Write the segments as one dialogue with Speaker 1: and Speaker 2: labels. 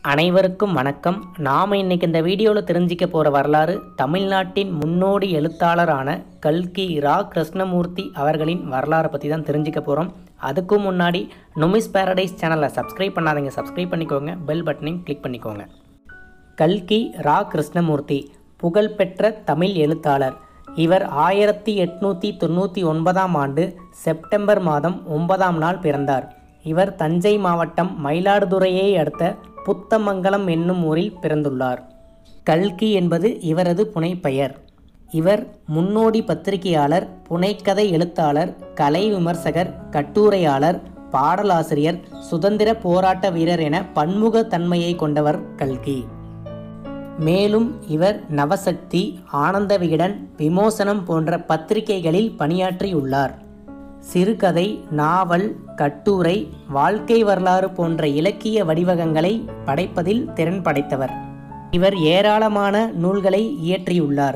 Speaker 1: அனைவருக்கும் வணக்கம். நாம் இன்னைக்கு இந்த வீடியோவில் தெரிஞ்சிக்க போகிற வரலாறு தமிழ்நாட்டின் முன்னோடி எழுத்தாளரான கல்கி ரா கிருஷ்ணமூர்த்தி அவர்களின் வரலாறை பற்றி தான் தெரிஞ்சிக்க போகிறோம். அதுக்கும் முன்னாடி நுமிஸ்பாரடைஸ் சேனலை சப்ஸ்கிரைப் பண்ணாதீங்க, சப்ஸ்கிரைப் பண்ணிக்கோங்க, பெல் பட்டனையும் கிளிக் பண்ணிக்கோங்க. கல்கி ரா கிருஷ்ணமூர்த்தி புகழ்பெற்ற தமிழ் எழுத்தாளர். இவர் 1899ஆம் ஆண்டு செப்டம்பர் மாதம் 9ஆம் நாள் பிறந்தார். இவர் தஞ்சை மாவட்டம் மயிலாடுதுறையை அடுத்த புத்தமங்கலம் என்னும் ஊரில் பிறந்துள்ளார். கல்கி என்பது இவரது புனைப்பெயர். இவர் முன்னோடி பத்திரிகையாளர், புனைக்கதை எழுத்தாளர், கலை விமர்சகர், கட்டுரையாளர், பாடலாசிரியர், சுதந்திர போராட்ட வீரர் என பன்முகத்தன்மையை கொண்டவர் கல்கி. மேலும் இவர் நவசக்தி, ஆனந்த விகடன், விமோசனம் போன்ற பத்திரிகைகளில் பணியாற்றியுள்ளார். சிறுகதை, நாவல், கட்டுரை, வாழ்க்கை வரலாறு போன்ற இலக்கிய வடிவகங்களை படைப்பதில் திறன் படைத்தவர். இவர் ஏராளமான நூல்களை இயற்றியுள்ளார்.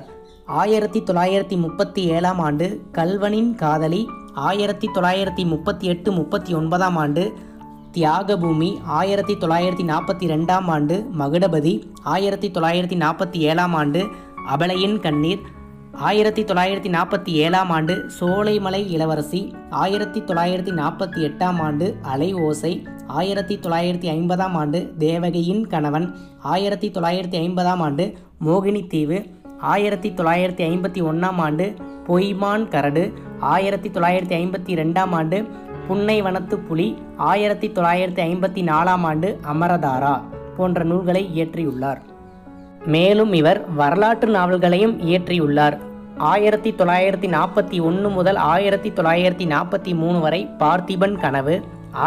Speaker 1: 1937ஆம் ஆண்டு கல்வனின் காதலி, 1938-39ஆம் ஆண்டு தியாகபூமி, 1942ஆம் ஆண்டு மகுடபதி, 1947ஆம் ஆண்டு அபலையின் கண்ணீர், 1947ஆம் ஆண்டு சோலைமலை இளவரசி, 1948ஆம் ஆண்டு அலை ஓசை, 1950ஆம் ஆண்டு தேவகியின் கணவன், 1950ஆம் ஆண்டு மோகினி தீவு, 1951ஆம் ஆண்டு பொய்மான் கரடு, 1952ஆம் ஆண்டு புன்னை வனத்து புலி, 1954ஆம் ஆண்டு அமரதாரா போன்ற நூல்களை இயற்றியுள்ளார். மேலும் இவர் வரலாற்று நாவல்களையும் இயற்றியுள்ளார். 1941 முதல் 1943 வரை பார்த்திபன் கனவு,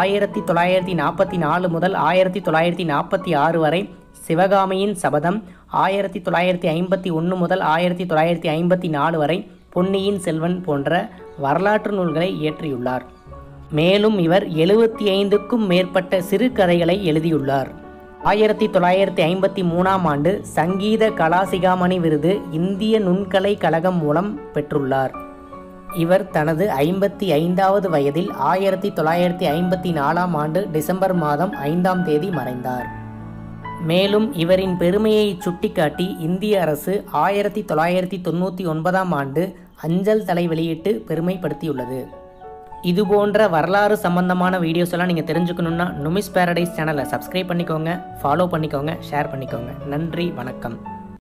Speaker 1: 1944 முதல் 1946 வரை சிவகாமியின் சபதம், 1951 முதல் 1954 வரை பொன்னியின் செல்வன் போன்ற வரலாற்று நூல்களை இயற்றியுள்ளார். மேலும் இவர் 75க்கும் மேற்பட்ட சிறுகதைகளை எழுதியுள்ளார். 1953ஆம் ஆண்டு சங்கீத கலாசிகாமணி விருது இந்திய நுண்கலை கழகம் மூலம் பெற்றுள்ளார். இவர் தனது 55வது வயதில் 1954ஆம் ஆண்டு டிசம்பர் மாதம் 5ஆம் தேதி மறைந்தார். மேலும் இவரின் பெருமையை சுட்டிக்காட்டி இந்திய அரசு 1999ஆம் ஆண்டு அஞ்சல் தலை வெளியிட்டு பெருமைப்படுத்தியுள்ளது. இதுபோன்ற வரலாறு சம்பந்தமான வீடியோஸ் எல்லாம் நீங்கள் தெரிஞ்சுக்கணுன்னா நுமிஸ்பாரடைஸ் சேனலை சப்ஸ்கிரைப் பண்ணிக்கோங்க, ஃபாலோ பண்ணிக்கோங்க, ஷேர் பண்ணிக்கோங்க. நன்றி, வணக்கம்.